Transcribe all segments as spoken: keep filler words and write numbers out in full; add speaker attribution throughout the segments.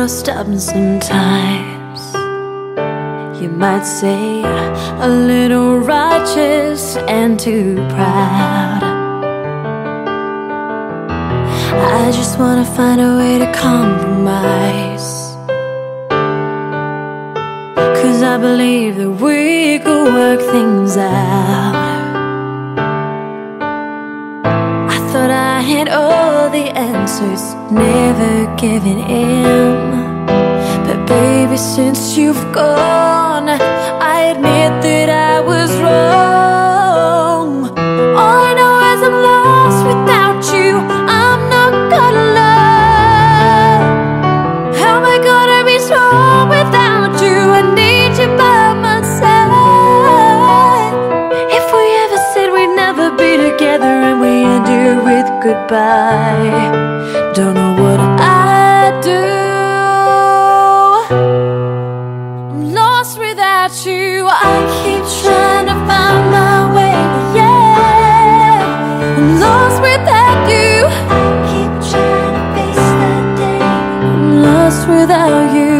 Speaker 1: little stubborn sometimes. You might say a little righteous and too proud. I just wanna find a way to compromise, 'cause I believe that we could work things out. I thought I had all the answers, never giving in. But baby, since you've gone, I admit that I was wrong. All I know is I'm lost without you. I'm not gonna love. How am I gonna be strong without you? I need you by my side. If we ever said we'd never be together and we ended with goodbye, don't know what I'd do. I'm lost without you. I keep trying to find my way, yeah. I'm lost without you. I keep trying to face that day. I'm lost without you.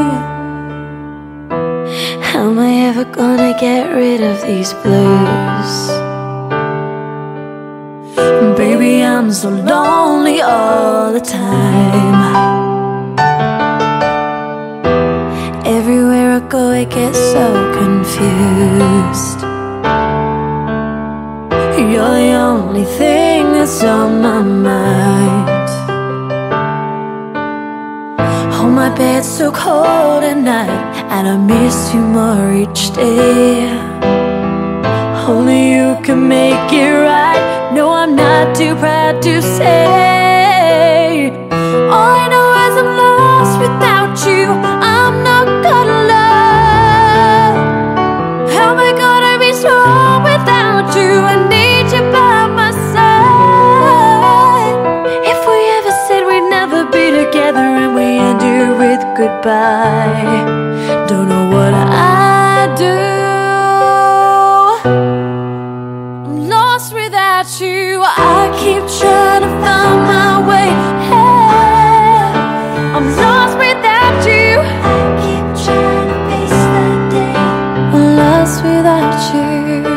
Speaker 1: How am I ever gonna get rid of these blues? Baby, I'm so lonely all the time. Everywhere I go, I get so confused. You're the only thing that's on my mind. Oh, my bed's so cold at night, and I miss you more each day. Only you can make it right. No, I'm not too proud to say. All I know is I'm lost without you. I'm not gonna love. How am I gonna be strong without you? I need you by my side. If we ever said we'd never be together and we ended with goodbye, don't know what I'd do. Without you, I keep trying to find my way, hey. I'm lost without you. I keep trying to face that day. I'm lost without you.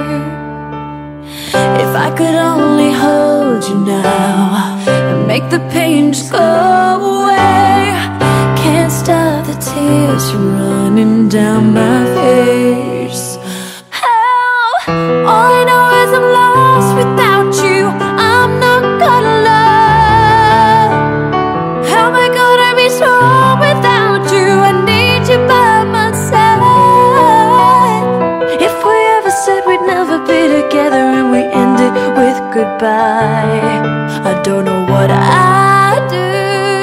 Speaker 1: If I could only hold you now and make the pain just go away. Can't stop the tears from running down my face. All I know is I'm lost without you. I'm not gonna love. How am I gonna be strong without you? I need you by my side. If we ever said we'd never be together and we ended with goodbye, I don't know what I'd do.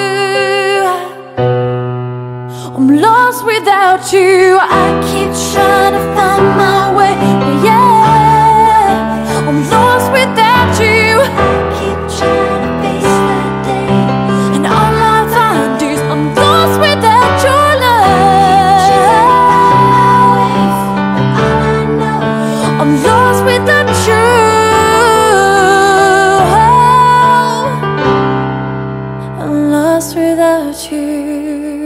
Speaker 1: I'm lost without you. I keep trying to find my way, yeah. I'm lost without you. I keep trying to face that day, and all I find is I'm lost without your love. All I know, I'm lost without you. I'm lost without you.